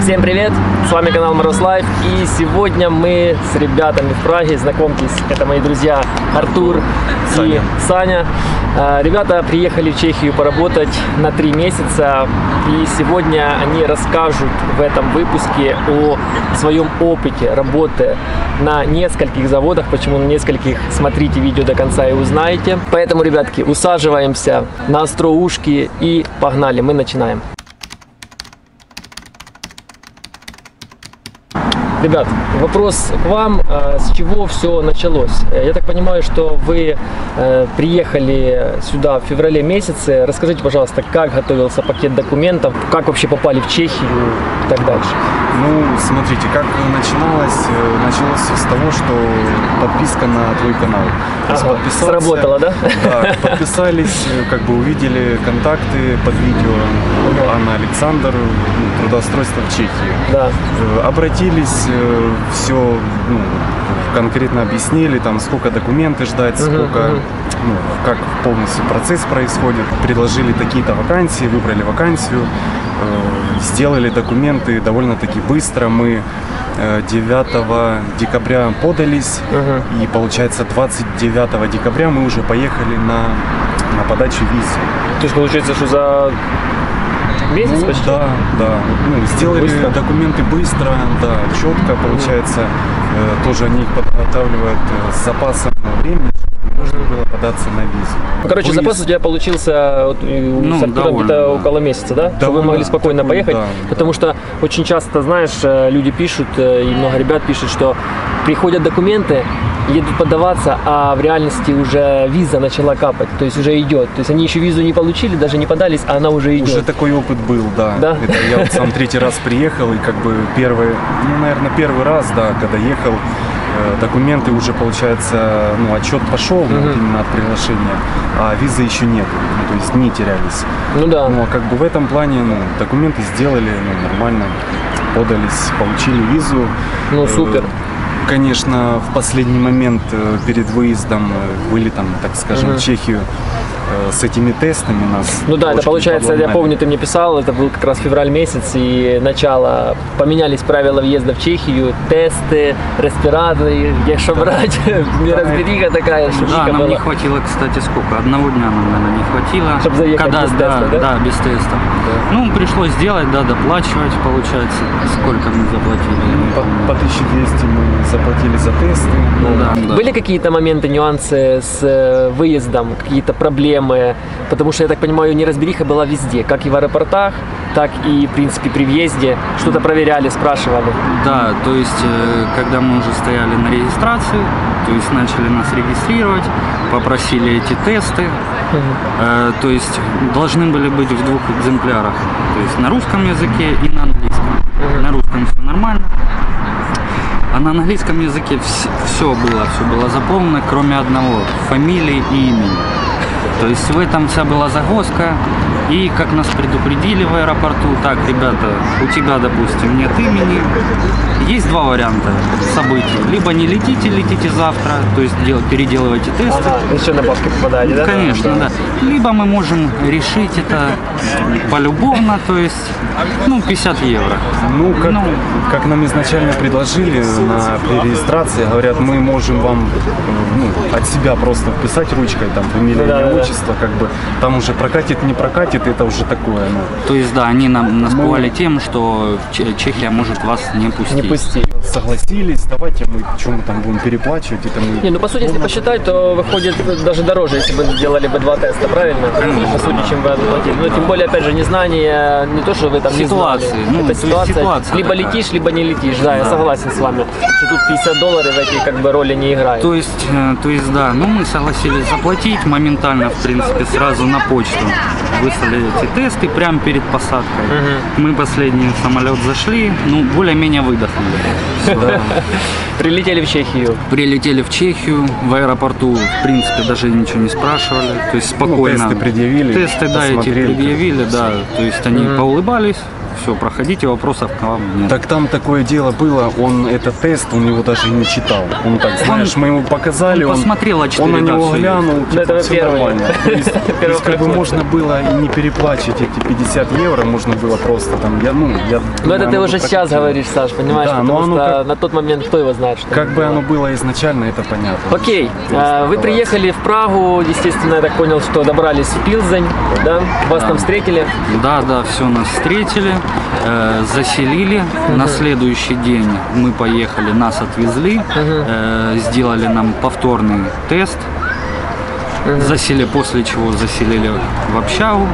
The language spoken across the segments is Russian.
Всем привет! С вами канал Мороз Лайф, и сегодня мы с ребятами в Праге. Знакомьтесь, это мои друзья Артур и Саня. Ребята приехали в Чехию поработать на 3 месяца, и сегодня они расскажут в этом выпуске о своем опыте работы на нескольких заводах. Почему на нескольких? Смотрите видео до конца и узнаете. Поэтому, ребятки, усаживаемся на остро ушки и погнали, мы начинаем. Ребят, вопрос к вам, с чего все началось? Я так понимаю, что вы приехали сюда в феврале месяце. Расскажите, пожалуйста, как готовился пакет документов, как вообще попали в Чехию и так дальше. Ну, смотрите, как начиналось? Началось все с того, что подписка на твой канал. Ага, сработало, да? Да, подписались, как бы увидели контакты под видео. Анна, Александр, трудоустройство в Чехии. Да. Обратились, все конкретно объяснили, там сколько документы ждать, сколько, как полностью процесс происходит. Предложили такие-то вакансии, выбрали вакансию, сделали документы довольно-таки быстро. Мы 9 декабря подались, и получается 29 декабря мы уже поехали на подачу визы. То есть получается, что за месяц почти? Да. Сделали быстро. Документы быстро, да, четко, получается. Тоже они их подготавливают с запасом времени, чтобы можно было податься на визу. Короче, запас у тебя получился с Артуром где-то около месяца, да? Чтобы вы могли спокойно поехать. Да, потому что очень часто, знаешь, люди пишут, и много ребят пишут, что приходят документы, едут подаваться, а в реальности уже виза начала капать, то есть уже идет. То есть они еще визу не получили, даже не подались, а она уже идет. Уже такой опыт был, да. Это я вот сам 3-й раз приехал, и как бы первый раз, да, когда ехал, документы уже, получается, отчет пошел именно от приглашения, а визы еще нет, то есть не терялись. Ну да. А как бы в этом плане, документы сделали, нормально, подались, получили визу. Ну супер. Конечно, в последний момент перед выездом были там, так скажем, в Чехию с этими тестами нас. Ну да, это получается, я помню, ты мне писал, это был как раз февраль месяц, и начало, поменялись правила въезда в Чехию, тесты, респираторы, где что брать, неразбериха такая, да, нам не хватило, кстати, сколько? Одного дня нам, наверное, не хватило. Чтобы заехать без теста, да? Да, без теста. Да. Пришлось сделать, доплачивать, получается. Сколько мы заплатили? По 1200 мы заплатили за тесты. Да. Были какие-то моменты, нюансы с выездом, какие-то проблемы? Потому что, я так понимаю, неразбериха была везде, как и в аэропортах, так и, в принципе, при въезде. Что-то проверяли, спрашивали. Да, то есть, когда мы уже стояли на регистрации, то есть начали нас регистрировать, попросили эти тесты, то есть должны были быть в 2 экземплярах, то есть на русском языке и на английском. На русском все нормально, а на английском языке все было заполнено, кроме одного – фамилии и имени. То есть в этом вся была загвоздка, и как нас предупредили в аэропорту, так, ребята, у тебя, допустим, нет имени, есть 2 варианта событий, либо не летите завтра, то есть переделывайте тесты. Еще на бабки попадаете, да? Конечно, да. Либо мы можем решить это полюбовно, то есть, 50 евро. Как нам изначально предложили при регистрации, говорят, мы можем вам от себя просто вписать ручкой, там, фамилия, отчество, как бы, там уже прокатит, не прокатит, это уже такое. То есть, да, они нас пугали тем, что Чехия может вас не пустить. Согласились, давайте мы там будем переплачивать. Это по сути, если посчитать, то выходит даже дороже, если бы сделали бы 2 теста, правильно? По сути, чем вы заплатили. Тем более, опять же, незнание, не то, что вы там ситуации, не знали. Это ситуация. Либо летишь, либо не летишь. Да, я согласен с вами, что тут $50 в эти как бы роли не играют. То есть, да, мы согласились заплатить моментально, в принципе, сразу на почту. Выслали эти тесты прямо перед посадкой. Мы последний в самолет зашли, более-менее выдохнули. Прилетели в Чехию. Прилетели в Чехию, в аэропорту, в принципе, даже ничего не спрашивали. То есть спокойно. Тесты предъявили. Тесты, да, эти предъявили, да. То есть они поулыбались, все, проходите, вопросов к вам нет. Так там такое дело было, он этот тест, он его даже не читал. Он так, знаешь, мы ему показали, он посмотрел, он на него глянул, Ну, это все первый. нормально. То есть как бы можно было и не переплачивать эти 50 евро, можно было просто там, Но это ты уже сейчас говоришь, Саш, понимаешь, Да, потому но оно что как- на тот момент кто его знает, что Как бы оно было изначально, это понятно. Окей, вы приехали в Прагу, естественно, я так понял, что добрались в Пилзень, да? Вас там встретили. Да, все, нас встретили, заселили. На следующий день мы поехали, нас отвезли, сделали нам повторный тест, после чего заселили в общагу.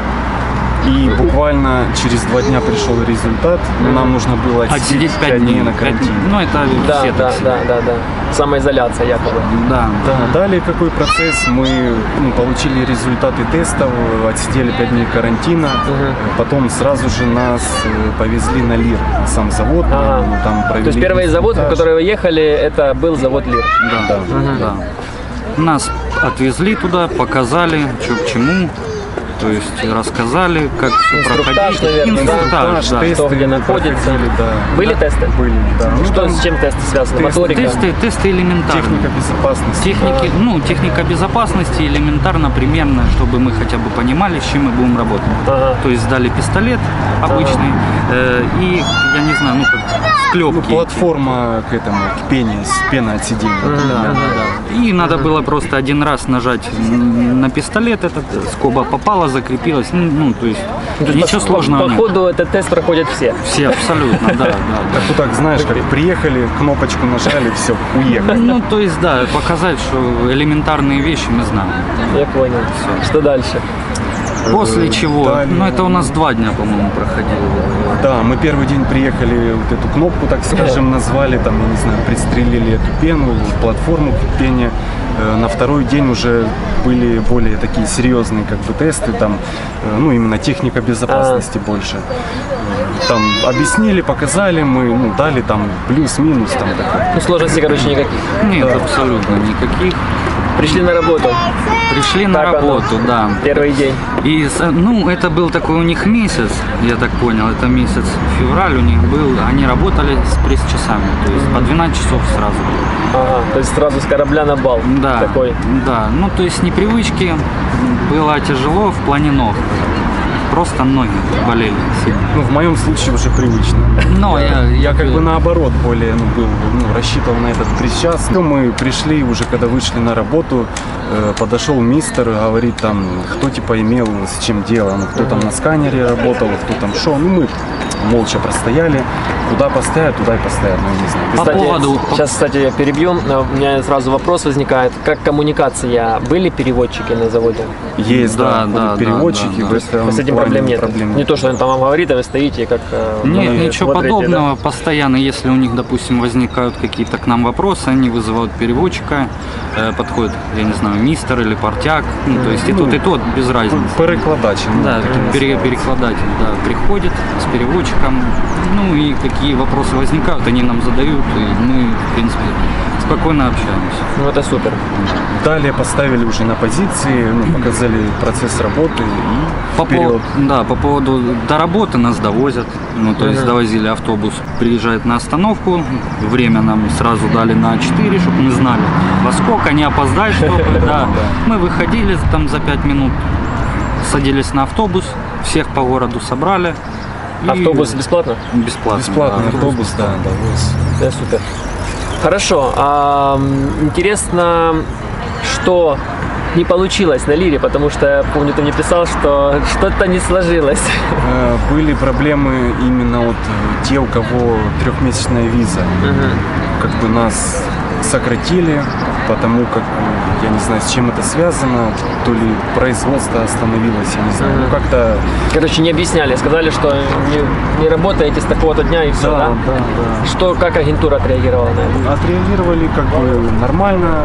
И буквально через 2 дня пришел результат, но нам нужно было Отсидеть 5 дней на карантине. Ну, это Да, все да, так себе. да. Самоизоляция якобы. Да. Да, далее какой процесс? Мы получили результаты тестов, отсидели 5 дней карантина, потом сразу же нас повезли на Лир, на сам завод. Ага. Там провели То есть первый завод, в инструктаж. который вы ехали, это был завод Лир. Да. Нас отвезли туда, показали, что к чему. То есть рассказали, как все Инструктаж, проходить. наверное, да? Инструктаж, да. тесты Что где мы находится. проходили, да. Были тесты? Были, да. Ну, Что, там с чем тесты связаны? тесты, Моторика? Тесты элементарные. техника безопасности. Техника безопасности элементарно, примерно, чтобы мы хотя бы понимали, с чем мы будем работать. Ага. То есть дали пистолет обычный и, я не знаю, склепки. Платформа к этому, к пене, пеноотсидению. И надо было просто один раз нажать на пистолет, этот скоба попала, закрепилась. То есть ничего сложного По нет. ходу этот тест проходят все. Все абсолютно, да. Так вот так, знаешь, как приехали, кнопочку нажали, все, уехали. То есть, да, показать, что элементарные вещи мы знаем. Я понял. Что дальше? После чего, далее- это у нас 2 дня, по-моему, проходило. Да, мы первый день приехали, вот эту кнопку, так скажем, назвали, там, я не знаю, пристрелили эту пену, платформу к пене. На второй день уже были более такие серьезные как бы тесты, там, именно техника безопасности больше. Там объяснили, показали, мы дали там плюс-минус там такой. Сложностей, короче, никаких. Нет, абсолютно никаких. Пришли на работу. Пришли на Как оно? работу, да. Первый день. И, это был такой у них месяц, я так понял, это месяц февраль у них был, они работали с пресс-часами, то есть по 12 часов сразу. Ага, то есть сразу с корабля на бал. Да, Такой. да, то есть непривычки, было тяжело в плане ног, просто ноги болели сильно. В моем случае уже привычно. Но Я как бы наоборот более был, рассчитывал на этот пресс-час. Мы пришли уже, когда вышли на работу, подошел мистер, говорит там, кто типа имел с чем дело, кто там на сканере работал, кто там шел. Мы молча простояли, куда поставят, туда и поставят, я не знаю. Кстати, сейчас, кстати, перебьем. У меня сразу вопрос возникает. Как коммуникация? Были переводчики на заводе? Есть, Да, будут да, переводчики. да, в да. этом С этим плане проблем нет. проблем Не то, что он там вам говорит, а вы стоите как... Нет, ну, ничего смотрите, подобного. Постоянно, если у них, допустим, возникают какие-то к нам вопросы, они вызывают переводчика, подходит, я не знаю, мистер или портяк, то есть и тот, без разницы. Перекладач. Да, перекладатель, да, приходит с переводчиком, и какие вопросы возникают, они нам задают, и мы, в принципе, спокойно общаемся. Ну, это супер. Далее поставили уже на позиции, показали процесс работы и вперед. По поводу до работы нас довозят, то есть довозили автобус, приезжает на остановку, время нам сразу дали на 4, чтобы мы знали, во сколько, не опоздать, чтобы, да. Мы выходили там за 5 минут, садились на автобус, всех по городу собрали. И Автобус бесплатно? Бесплатно. Бесплатный автобус, да, довоз. Да, супер. Хорошо. Интересно, что не получилось на Лире, потому что я помню, ты мне писал, что что-то не сложилось. Были проблемы именно те, у кого 3-месячная виза. Как бы нас сократили, потому как, я не знаю, с чем это связано, то ли производство остановилось, я не знаю, как-то... Короче, не объясняли, сказали, что не работаете с такого-то дня и все, да? Да. Что, как агентура отреагировала на это? Отреагировали как бы нормально,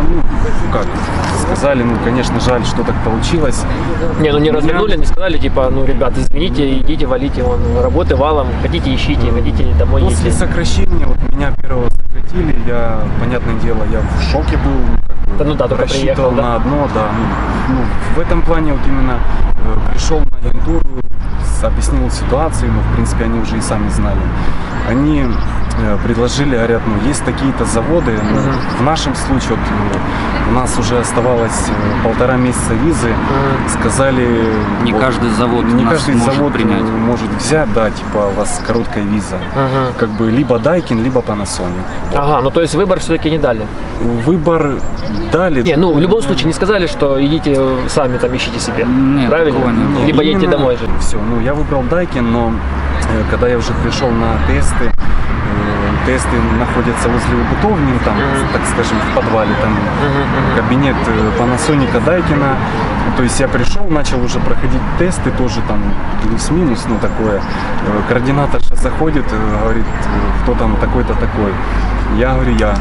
сказали, конечно, жаль, что так получилось. Не развернули, не сказали, типа, ребят, извините, идите, валите, работы валом, хотите, ищите, хотите, домой После идите. сокращения, меня первого сократили, я, понятное дело, я в шоке был, только рассчитывал приехал, да? на одно, да. В этом плане именно пришел на агентуру, объяснил ситуацию, но в принципе они уже и сами знали. Они предложили, говорят, ну есть такие-то заводы, но в нашем случае вот, у нас уже оставалось 1,5 месяца визы, сказали, не вот, каждый завод не каждый завод принять. Может взять, да, типа у вас короткая виза, как бы либо Daikin, либо Panasonic. Ага, ну то есть выбор все-таки не дали. Выбор дали. Не, ну в любом случае не сказали, что идите сами там ищите себе. Нет, правильно? Нет, либо едете домой же. Все, ну я выбрал Daikin, но когда я уже пришел на тесты, тесты находятся возле убытовни, там, так скажем, в подвале, там кабинет Panasonic, Daikin. То есть я пришел, начал уже проходить тесты, тоже там плюс-минус, ну такое. Координаторша заходит, говорит, кто там такой-то такой. Я говорю, я.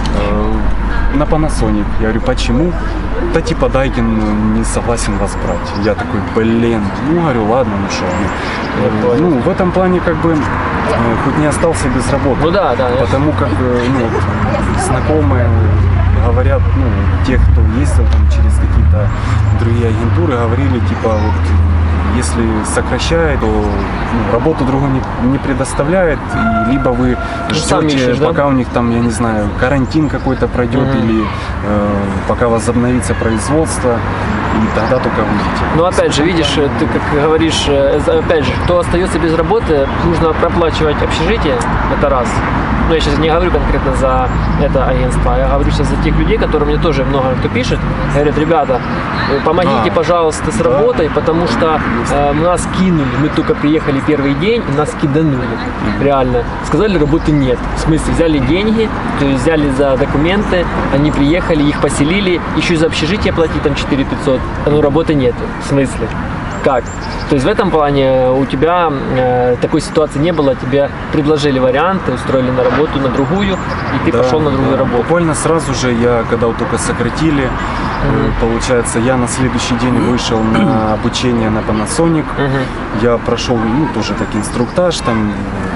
На Panasonic. Я говорю, почему? Да типа Daikin не согласен вас брать. Я такой, блин, ну говорю, ладно, ну что. Ну, в этом плане как бы хоть не остался без работы. Ну да, да. Потому как ну, знакомые говорят, ну, те, кто ездил там через какие-то другие агентуры, говорили, типа, вот, если сокращает, то ну, работу другую не предоставляет, и либо вы ждете, ищешь, пока да? у них там, я не знаю, карантин какой-то пройдет, или пока возобновится производство, и тогда только выйдете. Ну опять же, видишь, ты как говоришь, опять же, кто остается без работы, нужно проплачивать общежитие, это раз. Ну, я сейчас не говорю конкретно за это агентство, я говорю сейчас за тех людей, которые мне тоже много кто пишет, говорят, ребята, помогите, пожалуйста, с работой, потому что нас кинули, мы только приехали первый день, и нас киданули, реально. Сказали, работы нет, в смысле, взяли деньги, то есть взяли за документы, они приехали, их поселили, еще и за общежитие платить там 4500, ну, работы нет, в смысле. Как? То есть в этом плане у тебя такой ситуации не было, тебе предложили варианты, устроили на работу, на другую, и ты пошел на другую работу. Буквально сразу же я, когда вот только сократили, получается, я на следующий день вышел на обучение на Panasonic, я прошел, ну, тоже так инструктаж, там,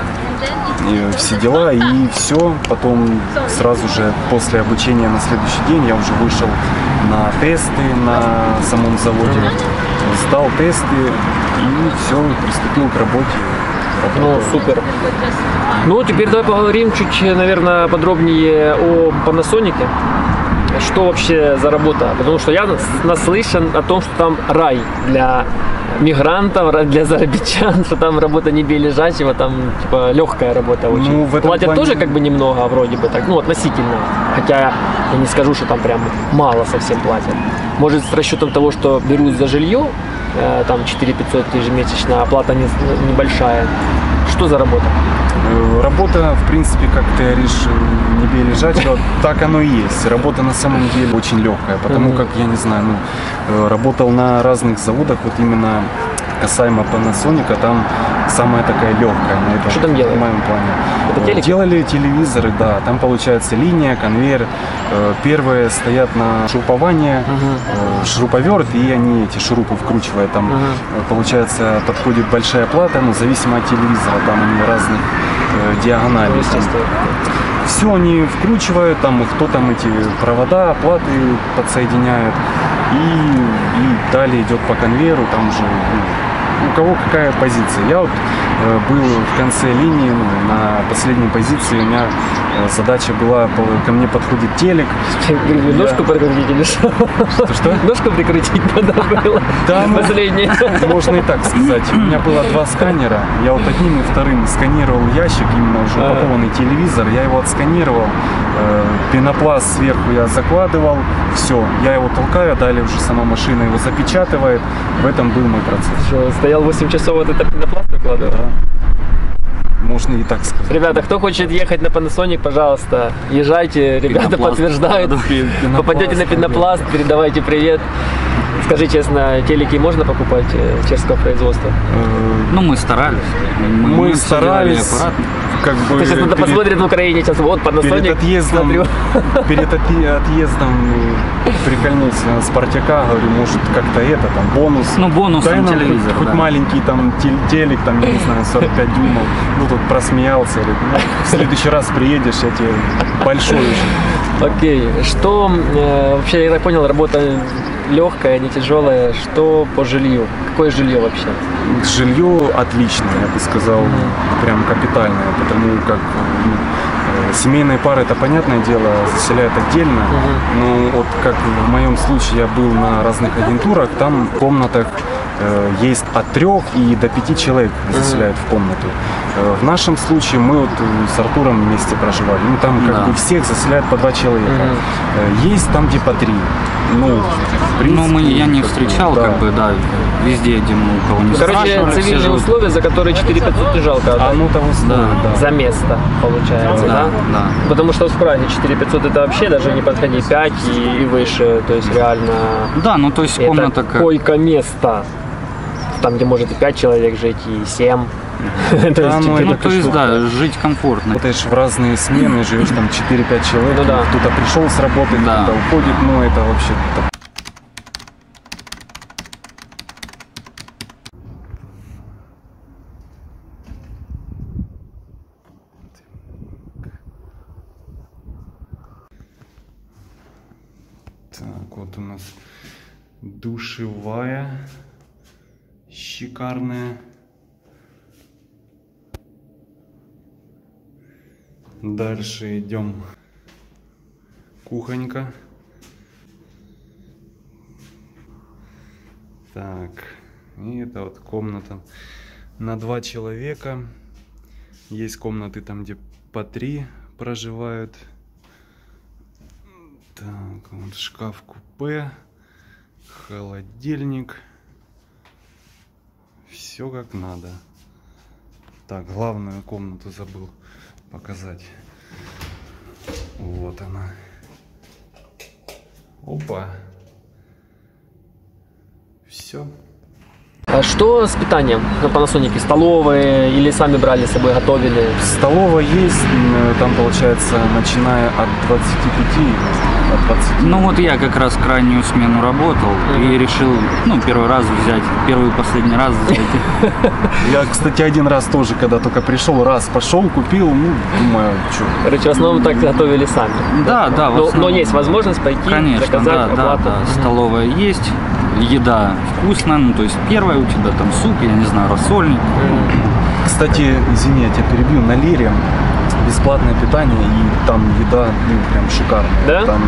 и все дела, и все. Потом сразу же после обучения на следующий день я уже вышел на тесты на самом заводе, сдал тесты и все, приступил к работе. Ну, супер. Ну, теперь давай поговорим чуть, наверное, подробнее о Panasonic. Что вообще за работа? Потому что я наслышан о том, что там рай для мигрантов, для зарабичан, что там работа не бей лежачего, там типа легкая работа очень. Ну, в этом платят плане... тоже как бы немного, вроде бы так, ну относительно. Хотя я не скажу, что там прям мало совсем платят. Может, с расчетом того, что берут за жилье, там 4500 ежемесячно, оплата небольшая. Что за работа? Работа, в принципе, как ты говоришь, не бей лежачего, так оно и есть. Работа на самом деле очень легкая, потому как, я не знаю, ну, работал на разных заводах, вот именно касаемо Panasonic, там самая такая легкая. На этом, что там делали? В моем плане. Это телеки? Делали телевизоры, да. Там получается линия, конвейер. Первые стоят на шурупование, шуруповерт, и они эти шурупы вкручивают. Там получается подходит большая плата, ну, зависимо от телевизора, там они разных диагоналей. Все они вкручивают, там кто там эти провода, платы подсоединяют, и далее идет по конвейеру, там уже у кого какая позиция. Я вот был в конце линии, ну, на последней позиции, у меня задача была, ко мне подходит телек. Ножку прикрутить или что? Что? Ножку прикрутить надо было. Да, последнее. Можно и так сказать. У меня было 2 сканера. Я вот одним и вторым сканировал ящик, именно уже упакованный телевизор. Я его отсканировал. Пенопласт сверху я закладывал. Все, я его толкаю, далее уже сама машина его запечатывает. В этом был мой процесс. Что, стоял 8 часов, вот это пенопласт выкладывал? Да. Можно и так сказать. Ребята, кто хочет ехать на Panasonic, пожалуйста, езжайте, ребята Пенопласт. Подтверждают. Попадете на пенопласт, передавайте привет. Скажи честно, телеки можно покупать чешского производства? Ну, мы старались. Мы старались. Как бы Ты сейчас кто-то посмотрит в Украине, сейчас вот Panasonic. Перед отъездом прикольнулся на Спартака, говорю, может как-то это, там, бонус. Ну, бонус там телевизор, хоть да. маленький там телек, там, я не знаю, 45 дюймов. Ну, тут просмеялся, говорит, ну, в следующий раз приедешь, я тебе большой очень. Окей, что вообще, я так понял, работа легкое, не тяжелое. Что по жилью? Какое жилье вообще? Жилье отличное, я бы сказал, прям капитальное, потому как семейные пары, это понятное дело, заселяют отдельно, но вот как в моем случае я был на разных агентурах, там в комнатах есть от 3 и до 5 человек заселяют в комнату. В нашем случае мы вот с Артуром вместе проживали, ну там как бы всех заселяют по 2 человека. Есть там где по 3. Ну, в принципе, я не встречал, как бы, да, везде, где мы у кого не спрашивали. Короче, цивильные условия, за которые 4500 не жалко отдать. ну того стоит, да. За место, получается, да? Да. Потому что в Праге 4500 это вообще даже не подходи 5 и выше, то есть реально... Да, ну то есть комната это койко-место. Там, где может и 5 человек жить, и 7. То есть, да, жить комфортно. Работаешь в разные смены, живешь там 4-5 человек, Ну да. кто-то пришел с работы, кто-то уходит, ну это вообще... Так, вот у нас душевая, шикарная. Дальше идем. Кухонька. Так, и это вот комната на 2 человека. Есть комнаты там, где по 3 проживают. Так, вот шкаф-купе, холодильник. Все как надо. Так, главную комнату забыл показать. Вот она. Опа. Все. А что с питанием на Panasonic? Столовые или сами брали с собой, готовили? Столовая есть, там получается, начиная от 25, от 20. Ну вот я как раз крайнюю смену работал и решил, первый раз взять, первый и последний раз взять. Я, кстати, один раз тоже, когда только пришел, раз пошел, купил, думаю, что. Короче, в основном так готовили сами. Да. Но есть возможность пойти, конечно, заказать оплату. да. Столовая есть, еда вкусная, то есть первая у тебя там суп, я не знаю, рассольник. Кстати, извини, я тебя перебью, на Лире бесплатное питание, и там еда, прям шикарная. Да? Там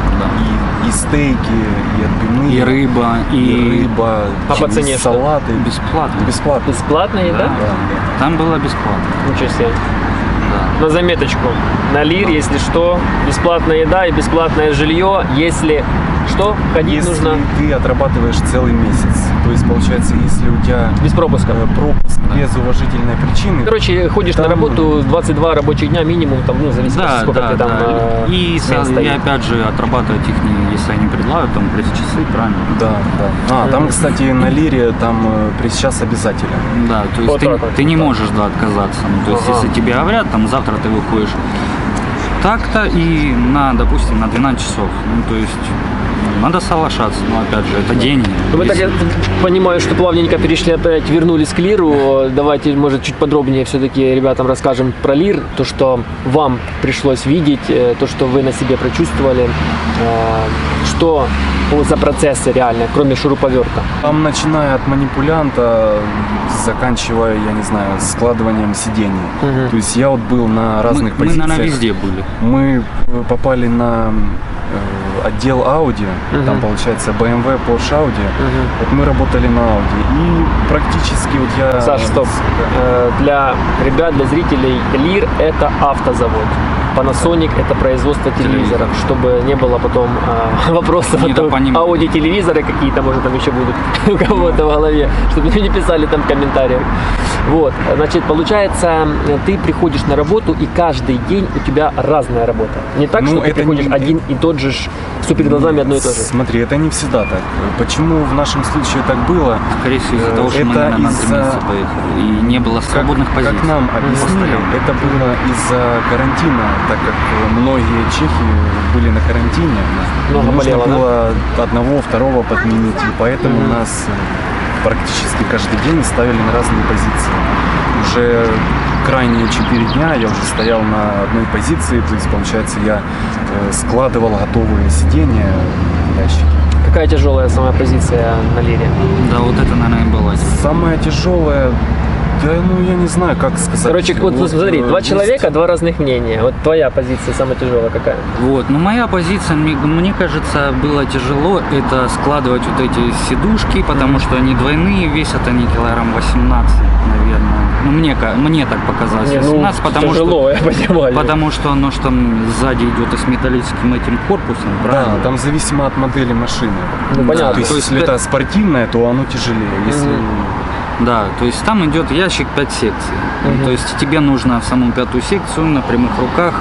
и стейки, и отбивные, и рыба, и рыба, А по цене что? салаты. Бесплатно. Бесплатно. Бесплатная еда? Да. Там было бесплатно. Ничего себе. Да. На заметочку. На Лир, если что, бесплатная еда и бесплатное жилье, если что, ходить Если нужно ты отрабатываешь целый месяц, то есть получается, если у тебя без пропуска. пропуск без уважительной причины. Короче, ходишь на работу 22 рабочих дня минимум, там, зависит, сколько ты там и опять же отрабатывать их, если они предлагают, там пресс-часы, правильно? Да. Там, кстати, на Лире там пресс-час обязательно. Да, то есть ты не можешь отказаться. То есть если тебе говорят, там завтра ты выходишь так-то и допустим, на 12 часов. То есть надо соглашаться, но опять же, это деньги. Мы так, я понимаю, что плавненько перешли опять, вернулись к Лиру. Давайте, может, чуть подробнее все-таки ребятам расскажем про Лир, то, что вам пришлось видеть, то, что вы на себе прочувствовали, что за процессы реально, кроме шуруповерта. Там, начиная от манипулянта, заканчивая, я не знаю, складыванием сидений. То есть я вот был на разных позициях. Мы, наверное, везде были. Мы попали на отдел Audi, там получается BMW, Porsche, Audi. Вот мы работали на Audi, и практически вот я... Саш, стоп. Для ребят, для зрителей, Лир – это автозавод. Panasonic – это производство телевизоров, чтобы не было потом вопросов, Audi телевизоры какие-то, может, там еще будут у кого-то в голове, чтобы не писали там в комментариях. Вот, значит, получается, ты приходишь на работу, и каждый день у тебя разная работа. Не так, что ты приходишь один и тот же, все перед глазами одно и то же. Смотри, это не всегда так. Почему в нашем случае так было? Скорее всего, из-за того, что мы, наверное, на 3 месяца поехали, и не было свободных позиций. Как нам объяснили, это было из-за карантина, так как многие чехи были на карантине. Много нужно болело, было одного, второго подменить, и поэтому нас практически каждый день ставили на разные позиции. Уже крайние 4 дня я уже стоял на одной позиции, то есть, получается, я складывал готовые сиденья в ящики. какая тяжелая самая позиция на лире? Да, вот это, наверное, и была. Самое тяжелое, да, ну я не знаю, как сказать. Короче, вот смотри, два человека, два разных мнения. Вот твоя позиция самая тяжелая какая? Вот, но моя позиция, мне кажется, было тяжело это складывать вот эти сидушки, потому что они двойные, весят они килограмм 18, наверное. Ну, мне так показалось, 18, потому тяжело, что, я понимаю. потому что оно ж там сзади идет и с металлическим этим корпусом, правильно? Да, там зависимо от модели машины. Ну, понятно. То есть, если это спортивное, то оно тяжелее. Если... Да, то есть там идет ящик 5 секций. То есть тебе нужно в саму 5-ю секцию на прямых руках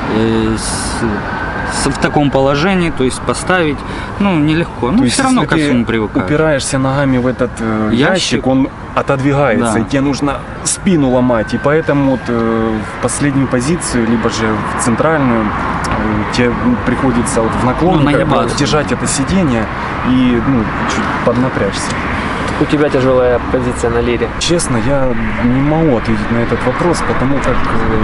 в таком положении, то есть поставить, ну, нелегко. Ну, все равно ко всему привыкаешь. Упираешься ногами в этот ящик, он отодвигается, и тебе нужно спину ломать. И поэтому вот, в последнюю позицию, либо же в центральную, тебе приходится вот в наклоне держать это сиденье и чуть поднапрячься. У тебя тяжелая позиция на лире? Честно, я не могу ответить на этот вопрос, потому как,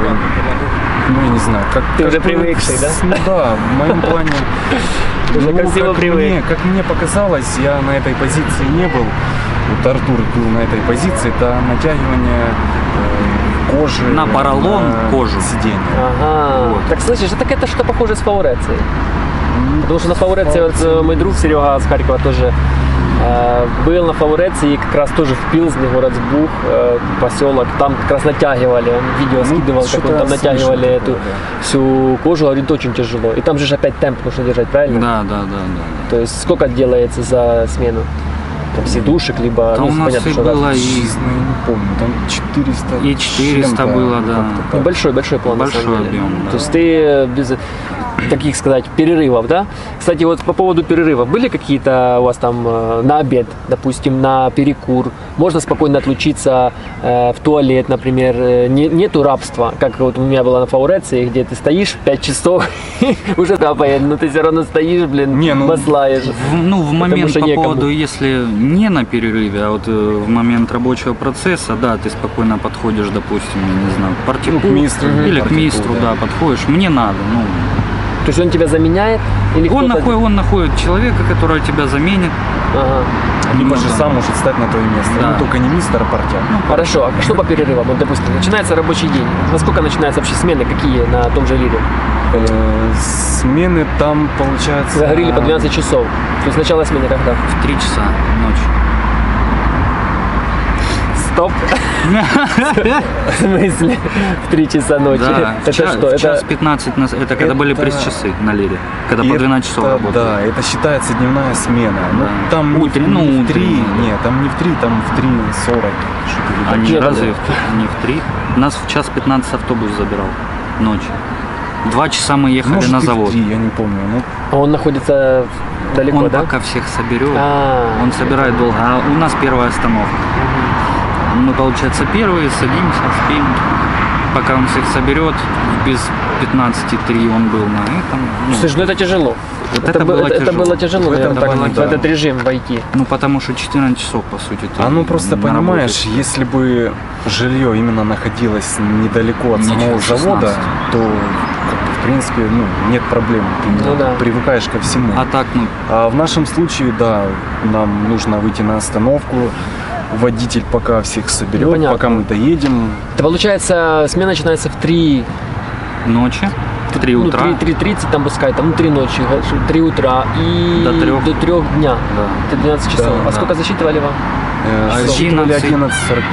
ну я не знаю, как... Ты уже привыкший, да? Ну да, в моем плане... Уже красиво привык. Как мне показалось, я на этой позиции не был. Вот Артур был на этой позиции, это натягивание кожи на поролон кожу сиденья. Ага. Вот. Так слышишь, это что-то похоже с Фаурацией. Потому что на Фауреции вот мой друг Серега с Харькова тоже был на Фауреции и как раз тоже в Пилзне, город Сбух, поселок, там как раз натягивали, он видео скидывал, как он там натягивали эту всю кожу, говорит, очень тяжело. И там же опять темп нужно держать, правильно? Да. То есть сколько делается за смену? Там сидушек, либо, там у нас понятно, и что было и... не помню, там 400. И 400 было, да. Ну, большой план, большой на самом деле. объем, да. То есть ты без таких сказать перерывов, да? Кстати, вот по поводу перерывов, были какие-то у вас там на обед, допустим, на перекур? Можно спокойно отлучиться в туалет, например? Нету рабства, как вот у меня было на Фауреции, где ты стоишь 5 часов, уже капает, но ты все равно стоишь, маслаешь. Ну, в момент по поводу, если не на перерыве, а вот в момент рабочего процесса, да, ты спокойно подходишь, допустим, я не знаю, к партику, к мистру, или к мистру, да, подходишь, мне надо, ну. То есть он тебя заменяет? Или он находит человека, который тебя заменит. Ага. Либо же сам может стать на твое место. Да. Ну, только не мистер, а партия. Ну, хорошо, а что по перерывам? Вот, допустим, начинается рабочий день. Во сколько начинаются вообще смены? Какие на том же лире? Смены там, получается... Говорили по 12 часов. То есть начало смены когда? В 3 часа ночи. Стоп. В смысле? В 3 часа ночи? Да, это что? В час 15, это когда были пресс-часы на лире, когда по 12 часов работали. Да, это считается дневная смена. Да. Ну, там не в 3, нет, там не в 3, там в 3:40. А не разве не в 3? Нас в час 15 автобус забирал ночью. 2 часа мы ехали может, на завод. 3, я не помню. Ну. А он находится далеко, он да? пока всех соберет, А-а-а. он собирает долго. А у нас первая остановка. Мы, получается, первые, садимся, спим. Пока он всех соберет, без 15:03 он был на этом. Ну, слушай, ну это тяжело. Вот это было тяжело, наверное, в этот режим войти. Ну, потому что 14 часов, по сути. Ну, просто понимаешь, если бы жилье именно находилось недалеко от самого завода, то, в принципе, нет проблем. Ты привыкаешь ко всему. А так, А в нашем случае, да, нам нужно выйти на остановку. Водитель пока всех соберет, пока мы доедем. Это получается, смена начинается в 3 ночи, в 3 утра. 3:30 там пускай, там 3 ночи, 3 утра и до 3 дня. Да. Это 12 часов. Да, сколько засчитывали вам? Засчитывали 11:45.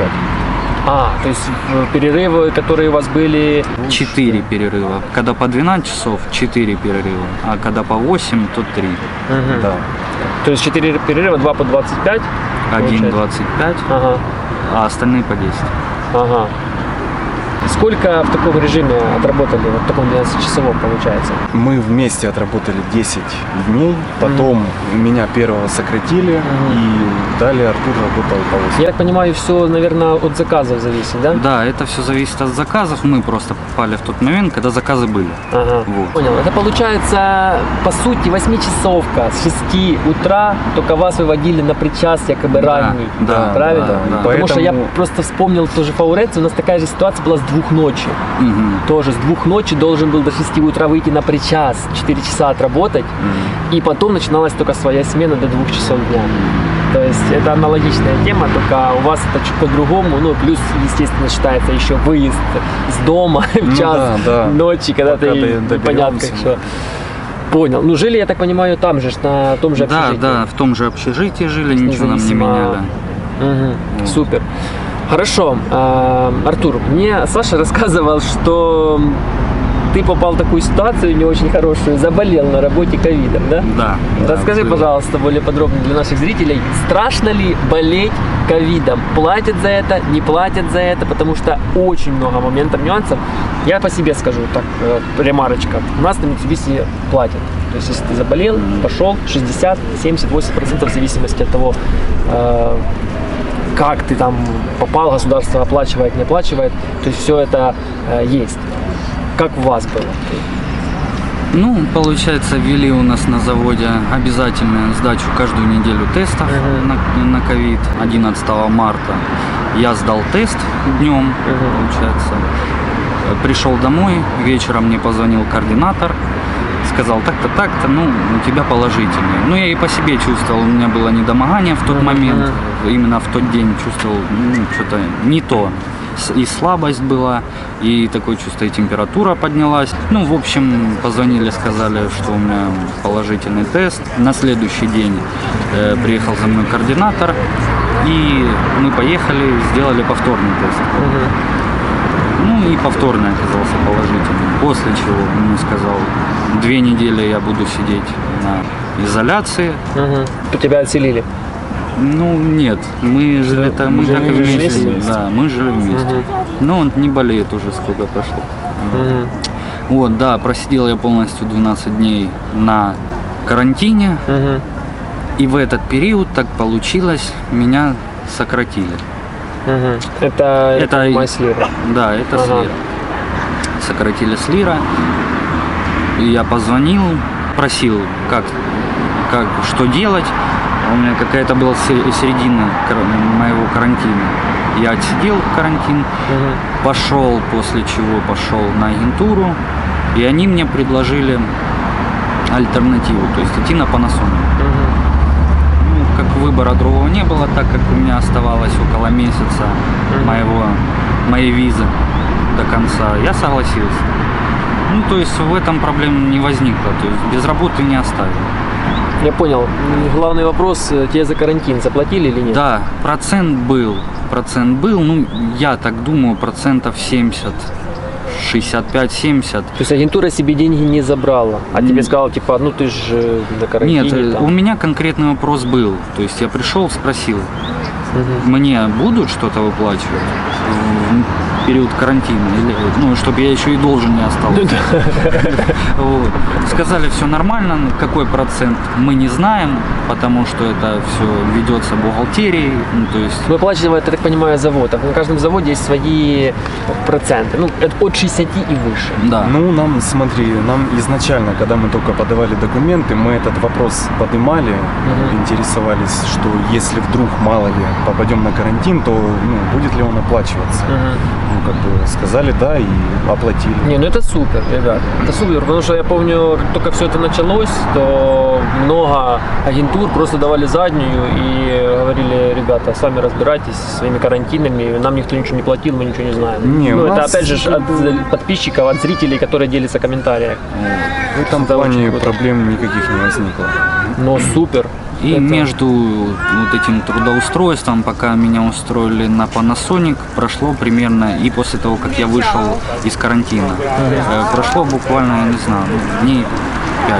То есть перерывы, которые у вас были... 4 перерыва. Когда по 12 часов, 4 перерыва. А когда по 8, то 3. Да. То есть 4 перерыва, 2 по 25? 1:25, а остальные по 10. Ага. Сколько в таком режиме отработали, вот в таком 12-часовом получается? Мы вместе отработали 10 дней, потом меня первого сократили, и далее Артур работал по 8. Я так понимаю, все, наверное, от заказов зависит, да? Да, это все зависит от заказов. Мы просто попали в тот момент, когда заказы были. Ага. Вот. Понял. Это получается, по сути, 8-часовка с 6 утра, только вас выводили на причал якобы ранний. Да, правильно? да. Потому что я просто вспомнил тоже Фаурецию, у нас такая же ситуация была с 2 ночи. Тоже с 2 ночи должен был до 6 утра выйти на причас, 4 часа отработать, и потом начиналась только своя смена до 2 часов дня. То есть это аналогичная тема, только у вас это чуть по-другому, ну плюс, естественно, считается еще выезд с дома в час ночи, когда ты непонятно что. Понял. Ну жили, я так понимаю, там же, на том же общежитии. Да, в том же общежитии жили, ничего нам не меняли. Супер. Хорошо. Артур, мне Саша рассказывал, что ты попал в такую ситуацию не очень хорошую, заболел на работе ковидом, да? Да. Расскажи, пожалуйста, более подробно для наших зрителей, страшно ли болеть ковидом? Платят за это, не платят за это? Потому что очень много моментов, нюансов. Я по себе скажу, так, ремарочка. У нас на Mitsubishi платят. То есть, если ты заболел, пошел, 60, 70, 80% в зависимости от того, как ты там попал, государство оплачивает, не оплачивает. То есть, все это есть. Как у вас было? Ну, получается, ввели у нас на заводе обязательную сдачу каждую неделю тестов на ковид. 11 марта я сдал тест днем, получается. Пришел домой, вечером мне позвонил координатор, сказал так-то, так-то, ну, у тебя положительный. Ну, я и по себе чувствовал, у меня было недомогание в тот момент, именно в тот день чувствовал, ну, что-то не то. И слабость была, и такое чувство, и температура поднялась. Ну, в общем, позвонили, сказали, что у меня положительный тест. На следующий день приехал за мной координатор, и мы поехали, сделали повторный тест. Ну, и повторный оказался положительным. После чего он мне сказал, 2 недели я буду сидеть на изоляции. Тебя отселили? Ну нет, мы жили там, мы так и вместе. Да, мы жили вместе. Но он не болеет уже, сколько прошло. Вот, да, просидел я полностью 12 дней на карантине. И в этот период так получилось, меня сократили. Это с Лира? Да, это с Лира. Сократили с Лира. И я позвонил, просил, что делать. У меня какая-то была середина моего карантина. Я отсидел карантин, пошел, после чего пошел на агентуру, и они мне предложили альтернативу, то есть идти на Panasonic. Ну, как выбора другого не было, так как у меня оставалось около месяца моей визы до конца, я согласился. Ну, то есть в этом проблем не возникло, то есть без работы не оставили. Я понял. Главный вопрос, тебе за карантин заплатили или нет? Да, процент был, ну, я так думаю, 70%, 65-70%. То есть агентура себе деньги не забрала, а тебе сказал, типа, ну ты же на карантине. Нет, там. У меня конкретный вопрос был, то есть я пришел, спросил, мне будут что-то выплачивать в период карантина, или, ну, чтобы я еще и должен не остался. Вот. Сказали, все нормально, какой процент мы не знаем, потому что это все ведется бухгалтерией. Ну, то есть... Выплачивает, я так понимаю, завод. На каждом заводе есть свои проценты. Ну, это от 60 и выше. Да. Ну, нам, смотри, нам изначально, когда мы только подавали документы, мы этот вопрос поднимали, интересовались, что если вдруг, мало ли, попадем на карантин, то ну, будет ли он оплачиваться. Ну, как бы сказали да и оплатили. Не, ну это супер, ребят. Это супер, потому что я помню, как только все это началось, то много агентур просто давали заднюю и говорили, ребята, сами разбирайтесь со своими карантинами, нам никто ничего не платил, мы ничего не знаем. Не, ну, это нас... опять же от подписчиков, от зрителей, которые делятся в комментариях. В этом плане проблем никаких не возникло. Но супер. И это... между вот этим трудоустройством, пока меня устроили на Panasonic, прошло примерно, и после того, как я вышел из карантина, прошло буквально, я не знаю, дней 5.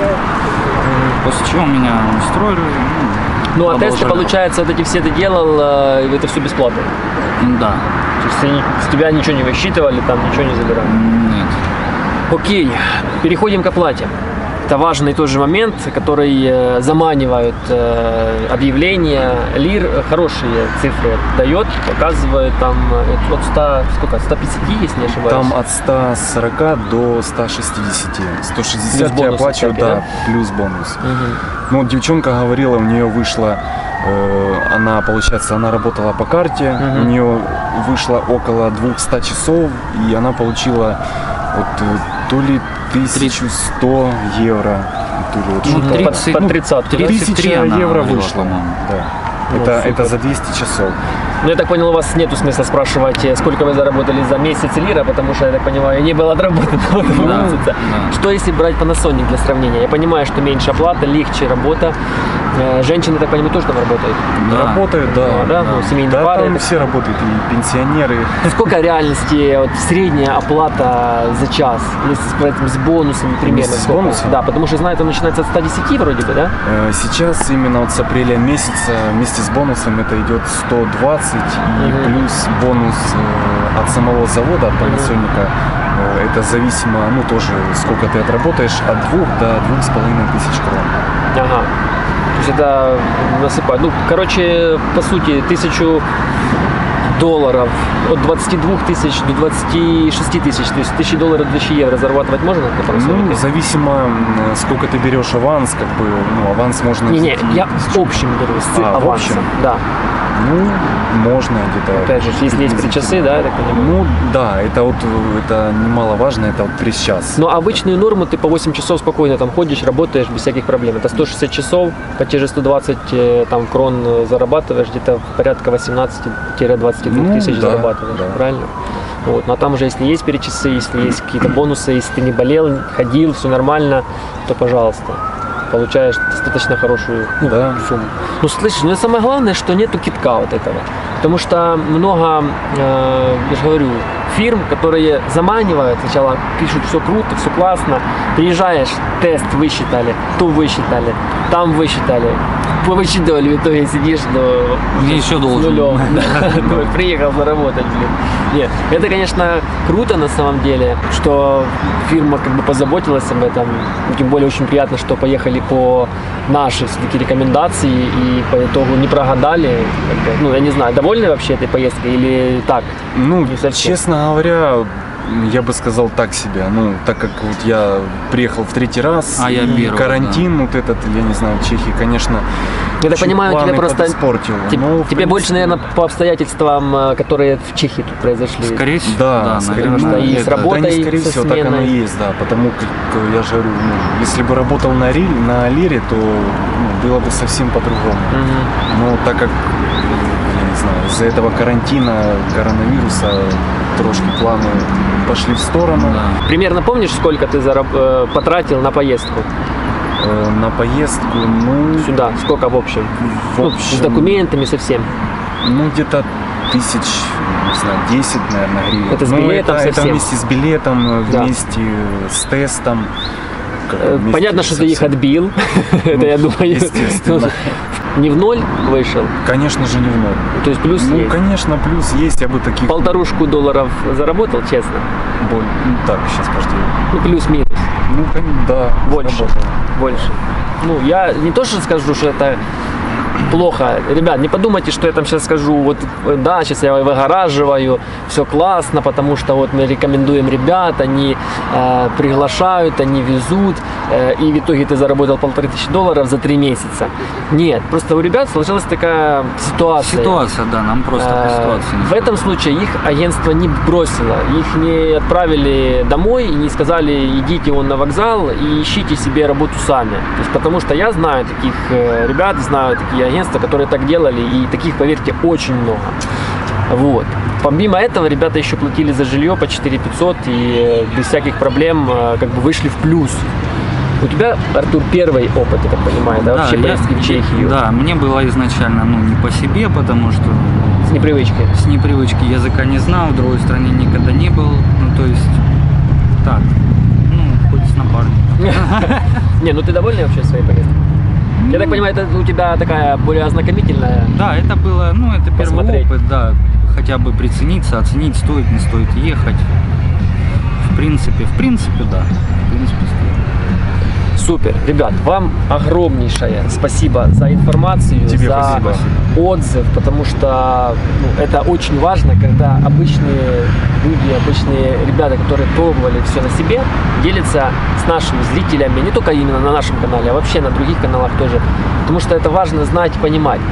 После чего меня устроили. Ну а тесты, получается, вот эти все ты делал, это все бесплатно? Да. То есть они с тебя ничего не высчитывали, там ничего не забирали? Нет. Окей, переходим к оплате. Это важный тоже момент, который заманивают объявления. Лир хорошие цифры дает, показывает там от 100, сколько, 150, если не ошибаюсь. Там от 140 до 160. 160 я оплачиваю, да, плюс бонус. Ну, девчонка говорила, у нее вышло Она, получается, она работала по карте, у нее вышло около 200 часов, и она получила вот, то ли 1100 евро, то ли вот Ну, что-то. 30, По 30. 33 1000 она евро говорила, вышло. по-моему. Да. Ну, Это супер. за 200 часов. Ну, я так понял, у вас нету смысла спрашивать, сколько вы заработали за месяц лира, потому что, я так понимаю, не было отработано в этом Да, месяце. да. Что если брать Panasonic для сравнения? Я понимаю, что меньше оплата, легче работа. Женщины, так понимаю, тоже там работают. Да. Работают, да. Да, ну, семейные Да, пары. там это- все работают, и пенсионеры. Сколько в реальности вот, средняя оплата за час, если брать с бонусами примерно? Вместе с сколько? бонусом? Да, потому что, знаю, это начинается от 110 вроде бы, да? Сейчас именно вот с апреля месяца вместе с бонусом это идет 120 и плюс бонус от самого завода, от Panasonic. Это зависимо, ну тоже сколько ты отработаешь, от 2 до 2500 крон. Ага. То есть это насыпать. Ну, короче, по сути, $1000 от 22 тысяч до 26 тысяч. То есть $1000, 2000 евро зарабатывать можно на Panasonic? Ну, зависимо, сколько ты берешь аванс, как бы, ну, аванс можно... Не, взять я и в 1000. общем говорю, с в авансом. общем? Да. Ну, можно где-то... Опять же, если есть причасы, да, я так понимаю. Ну, да, это вот, это немаловажно, это вот пресс-час. Но обычную норму ты по 8 часов спокойно там ходишь, работаешь без всяких проблем. Это 160 часов, по те же 120 там, крон зарабатываешь, где-то порядка 18-22 тысяч да, зарабатываешь, да. правильно? Вот. Но там уже, если есть перечасы, если есть какие-то бонусы, если ты не болел, ходил, все нормально, то пожалуйста. Получаешь достаточно хорошую Да. сумму. Ну, слышишь, ну самое главное, что нету китка вот этого. Потому что много, я же говорю, фирм, которые заманивают, сначала пишут все круто, все классно, приезжаешь, тест высчитали, то высчитали, там высчитали, повысчитали, в итоге сидишь, но Мне еще с должен. нулем. Думаю, приехал заработать, блин. Нет, это, конечно, круто на самом деле, что фирма как бы позаботилась об этом. Тем более очень приятно, что поехали по нашей все-таки рекомендации и по итогу не прогадали. Как бы, ну, я не знаю, довольны вообще этой поездкой или так? Ну, Не совсем. честно говоря, я бы сказал так себе. Ну, так как вот я приехал в 3-й раз, А я и первый, карантин вот этот, я не знаю, в Чехии, конечно, Я так чуть понимаю, тебе планы просто подиспортил. тебе, Но, в тебе принципе, больше, наверное, по обстоятельствам, которые в Чехии тут произошли. Скорее всего, Да, скорее, наверное, что и с это- работой, да, не, скорее со всего, так оно сменой. и есть, да. Потому как я же говорю, ну, если бы работал на лире, то ну, было бы совсем по-другому. Мгм. Но так как, я не знаю, из-за этого карантина, коронавируса, трошки планы пошли в сторону. Да. Примерно помнишь, сколько ты потратил на поездку На поездку, ну, сюда? Сколько в общем? в Ну, общем, с документами, со всем. ну, где-то 10, наверное, гривен. Это с Ну, билетом это совсем? вместе с билетом, Да. вместе с тестом. как бы вместе Понятно, что со ты их всем. отбил. Это я думаю. естественно. Не в ноль вышел. Конечно же, не в ноль. То есть плюс Ну, есть. конечно, плюс есть, я бы таких... $1,500 заработал, честно. Ну, так, сейчас, подожди. Ну, плюс-минус. Ну, да. Больше. сработало. Больше. Ну, я не то, что скажу, что это плохо. Ребят, не подумайте, что я там сейчас скажу, вот, да, сейчас я выгораживаю, все классно, потому что вот мы рекомендуем ребят, они приглашают, они везут, и в итоге ты заработал $1500 за 3 месяца. Нет, просто у ребят сложилась такая ситуация. Ситуация, да, нам просто по ситуации. не В этом случае их агентство не бросило, их не отправили домой и не сказали, идите вон на вокзал и ищите себе работу сами. То есть, потому что я знаю таких ребят, знаю такие агентства, которые так делали, и таких, поверьте, очень много. Вот. Помимо этого, ребята еще платили за жилье по 4500 и без всяких проблем как бы вышли в плюс. У тебя, Артур, первый опыт, я так понимаю, да, вообще поездки в Чехию? Да, мне было изначально не по себе, потому что С непривычки. с непривычки языка не знал, в другой стране никогда не был. Ну, то есть, так, хоть с напарником. Не, ну ты довольный вообще своей поездкой? Я так понимаю, это у тебя такая более ознакомительная. Да, это было, это первый Посмотреть. опыт, да, хотя бы прицениться, оценить, стоит, не стоит ехать. В принципе, да, в принципе, стоит. Супер. Ребят, вам огромнейшее спасибо за информацию, Тебе за спасибо. отзыв, потому что это очень важно, когда обычные люди, обычные ребята, которые пробовали все на себе, делятся с нашими зрителями, не только именно на нашем канале, а вообще на других каналах тоже. Потому что это важно знать и понимать.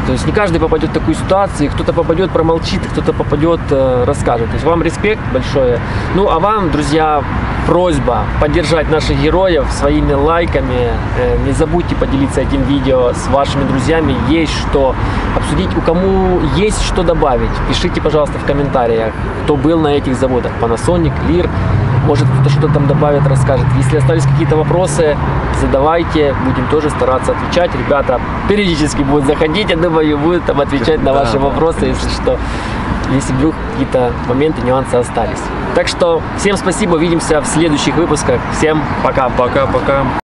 То есть не каждый попадет в такую ситуацию, кто-то попадет, промолчит, кто-то попадет, расскажет. То есть вам респект большое. Ну а вам, друзья, просьба поддержать наших героев своими лайками. Не забудьте поделиться этим видео с вашими друзьями. Есть что обсудить, у кому есть что добавить. Пишите, пожалуйста, в комментариях, кто был на этих заводах. Panasonic, Lear. Может, кто-то что-то там добавит, расскажет. Если остались какие-то вопросы, задавайте. Будем тоже стараться отвечать. Ребята периодически будут заходить, я думаю, будут там отвечать на ваши вопросы, если что. Если вдруг какие-то моменты, нюансы остались. Так что всем спасибо, увидимся в следующих выпусках. Всем пока. Пока-пока.